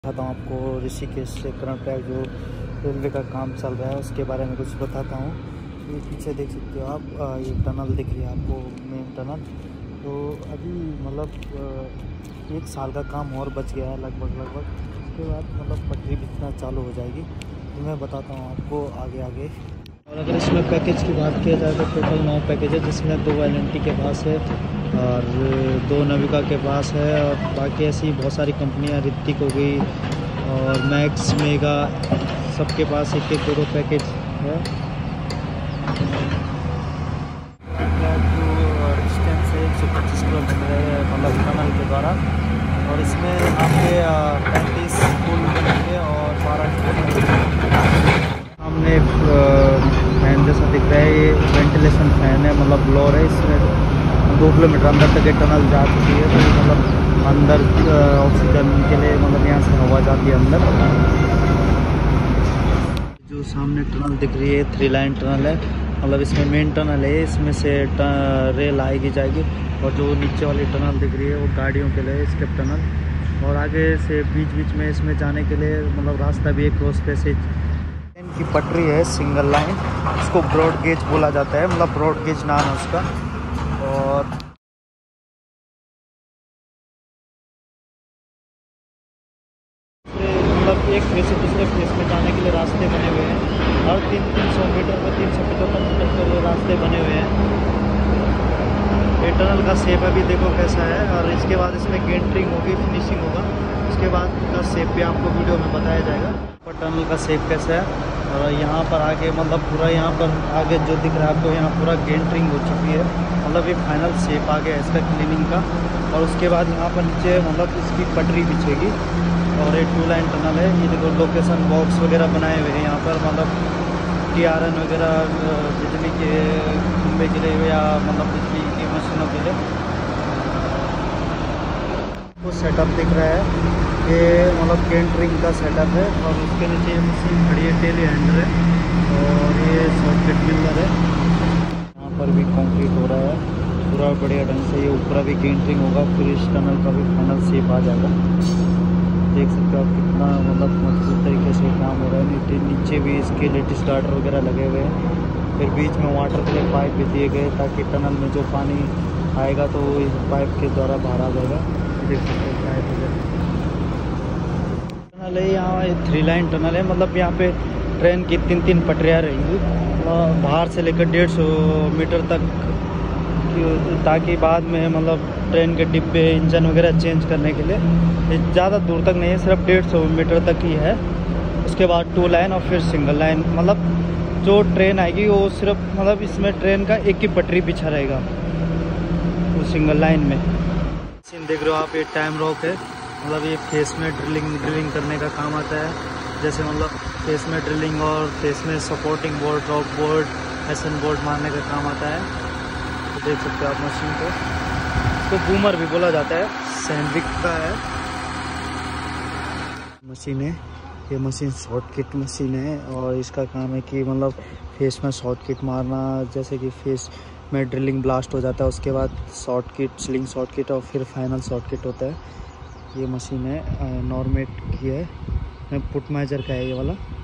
बताता हूँ आपको ऋषिकेश से कर्नाटक जो रेलवे का काम चल रहा है उसके बारे में कुछ बताता हूँ। ये पीछे देख सकते हो आप, ये टनल दिख रही है आपको, मेन टनल। तो अभी मतलब 1 साल का काम और बच गया है लगभग। उसके बाद मतलब पटरी बिछना चालू हो जाएगी। तो मैं बताता हूँ आपको आगे। और अगर इसमें पैकेज की बात किया जाए तो टोटल 9 पैकेज है, जिसमें 2 LNT के पास है और 2 नविका के पास है, और बाकी ऐसी बहुत सारी कंपनियां, ऋतिक हो गई और मैक्स, मेगा, सबके पास एक दो पैकेज है। डिस्टेंस है 125 किलोमीटर है मतलब टनल के द्वारा, और इसमें आपके 35 पुल बनेंगे और 12 सामने फैन जैसा दिख रहा है, ये वेंटिलेशन फैन है, मतलब ब्लोअर है। इसमें 2 किलोमीटर अंदर तक ये टनल जा चुकी है, तो मतलब अंदर ऑक्सीजन के लिए मतलब यहाँ से हवा जाती है अंदर। जो सामने टनल दिख रही है 3 लाइन टनल है, मतलब इसमें मेन टनल है, इसमें से रेल आएगी जाएगी। और जो नीचे वाली टनल दिख रही है वो गाड़ियों के लिए स्टेप टनल, और आगे से बीच में इसमें जाने के लिए मतलब रास्ता भी है, क्रॉस पैसेज। ट्रेन की पटरी है सिंगल लाइन, उसको ब्रॉड गेज बोला जाता है, मतलब ब्रॉड गेज नाम है उसका। और मतलब एक फेस से दूसरे फेस में जाने के लिए रास्ते बने हुए हैं, हर 300 मीटर में 375 मीटर के रास्ते बने हुए हैं। ये टनल का शेप अभी देखो कैसा है, और इसके बाद इसमें गेंटरिंग होगी, फिनिशिंग होगा, उसके बाद का शेप भी आपको वीडियो में बताया जाएगा पर टनल का शेप कैसा है। और यहाँ पर आगे मतलब पूरा यहाँ पर आगे जो दिख रहा है आपको, यहाँ पूरा गेंटरिंग हो चुकी है, मतलब ये फाइनल शेप आ गया इसका क्लीनिंग का। और उसके बाद यहाँ पर नीचे मतलब इसकी पटरी बिछेगी, और ये 2 लाइन टनल है। ये देखो लोकेशन बॉक्स वगैरह बनाए हुए हैं यहाँ पर, मतलब TRN वगैरह बिजली के खंभे के लिए या मतलब बिजली की मशीनों के लिए वो सेटअप दिख रहा है, ये मतलब केंटरिंग का सेटअप है। और उसके नीचे मशीन खड़ी है, टेली हैंडल है, और ये सॉकेट मिलर है। यहाँ पर भी कंक्रीट हो रहा है पूरा बढ़िया ढंग से, ये ऊपर भी केंटरिंग होगा, फिर इस टनल का भी फाइनल शेप आ जाएगा। देख सकते हो आप कितना मतलब मजबूत तरीके से काम हो रहा है। नीचे भी इसके लेटेस्ट गार्डर वगैरह लगे हुए हैं, फिर बीच में वाटर के लिए पाइप भी दिए गए ताकि टनल में जो पानी आएगा तो इस पाइप के द्वारा बाहर आ जाएगा। देख सकते हो पाइप वगैरह। टनल है यहाँ, 3 लाइन टनल है, मतलब यहाँ पे ट्रेन की 3 पटरियाँ रहेंगी बाहर से लेकर 150 मीटर तक, ताकि बाद में मतलब ट्रेन के डिब्बे, इंजन वगैरह चेंज करने के लिए। ज़्यादा दूर तक नहीं है, सिर्फ 150 मीटर तक ही है। उसके बाद 2 लाइन और फिर सिंगल लाइन, मतलब जो ट्रेन आएगी वो सिर्फ मतलब इसमें ट्रेन का एक ही पटरी बिछा रहेगा वो सिंगल लाइन में। मशीन देख रहे हो आप, ये टाइम रॉक है, मतलब ये फेस में ड्रिलिंग करने का काम आता है। जैसे मतलब फेस में ड्रिलिंग और फेस में सपोर्टिंग बोर्ड, रॉक बोर्ड, एसन बोर्ड मारने का काम आता है। तो देख सकते हो आप मशीन को, इसको बूमर भी बोला जाता है, सैंडविक का है मशीन है। ये मशीन शॉर्ट किट मशीन है, और इसका काम है कि मतलब फेस में शॉर्ट किट मारना, जैसे कि फेस में ड्रिलिंग ब्लास्ट हो जाता है, उसके बाद shotcrete, sling shotcrete, और फिर फाइनल शॉर्ट किट होता है। ये मशीन है नॉर्मेट की है, पुट मेजर का है ये वाला।